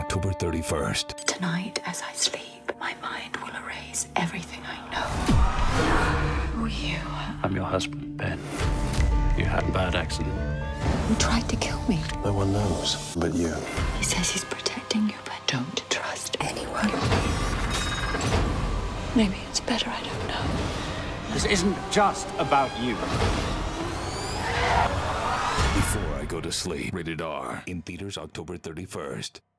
October 31st. Tonight, as I sleep, my mind will erase everything I know. Who are you? I'm your husband, Ben. You had a bad accident. You tried to kill me. No one knows but you. He says he's protecting you, but don't trust anyone. Maybe it's better I don't know. This isn't just about you. Before I Go to Sleep. Rated R. In theaters October 31st.